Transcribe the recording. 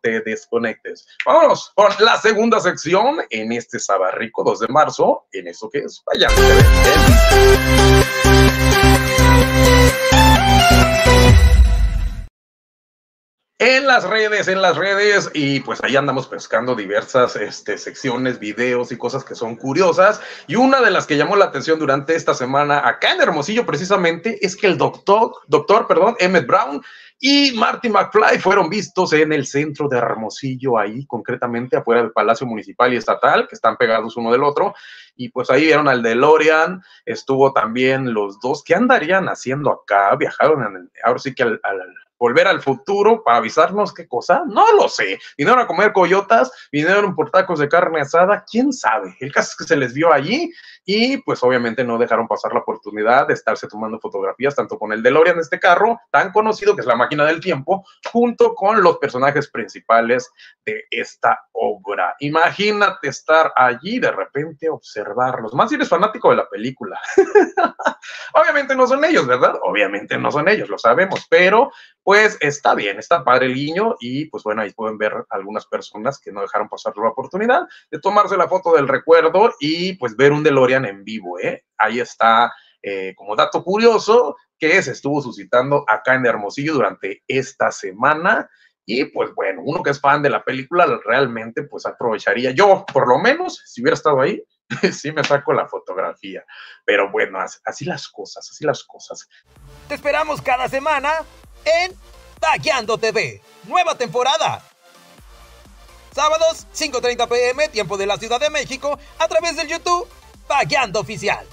te desconectes. Vámonos con la segunda sección en este Sabarrico 2 de marzo, en eso que es Vayando TV. En las redes, y pues ahí andamos pescando diversas secciones, videos y cosas que son curiosas, y una de las que llamó la atención durante esta semana acá en Hermosillo precisamente es que el doctor, Emmett Brown y Marty McFly fueron vistos en el centro de Hermosillo, ahí concretamente afuera del Palacio Municipal y Estatal, que están pegados uno del otro, y pues ahí vieron al DeLorean, estuvo también los dos, ¿qué andarían haciendo acá? Viajaron ahora sí que al Volver al Futuro para avisarnos qué cosa, no lo sé. Vinieron a comer coyotas, vinieron por tacos de carne asada, quién sabe. El caso es que se les vio allí y pues obviamente no dejaron pasar la oportunidad de estarse tomando fotografías tanto con el DeLorean, este carro tan conocido que es la máquina del tiempo, junto con los personajes principales de esta obra. Imagínate estar allí, de repente observarlos, más si eres fanático de la película. Obviamente no son ellos, ¿verdad? Obviamente no son ellos, lo sabemos, pero pues está bien, está padre el guiño y pues bueno, ahí pueden ver algunas personas que no dejaron pasar la oportunidad de tomarse la foto del recuerdo y pues ver un DeLorean en vivo, ¿eh? Ahí está como dato curioso que se estuvo suscitando acá en Hermosillo durante esta semana. Y pues bueno, uno que es fan de la película realmente pues aprovecharía, yo por lo menos, si hubiera estado ahí, sí me saco la fotografía. Pero bueno, así las cosas, así las cosas. Te esperamos cada semana en Vayando TV, nueva temporada. Sábados, 5:30 p.m., tiempo de la Ciudad de México, a través del YouTube Vayando Oficial.